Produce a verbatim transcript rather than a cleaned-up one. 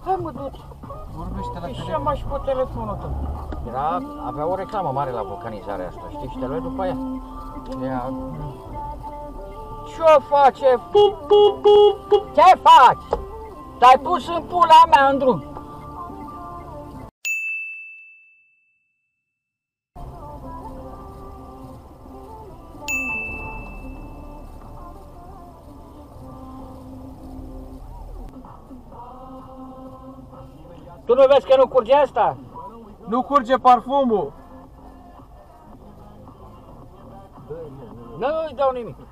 Hai mă, du-te. Vorbește la Ieșea telefon. mai și pe telefonul tău. Era, avea o reclamă mare la vulcanizarea asta, știi? Și te luai după ea. Ea... Ce-o face? Ce faci? Te-ai pus în pula mea în drum. Tu nu vezi că nu curge asta? Nu curge parfumul! Nu îi dau nimic.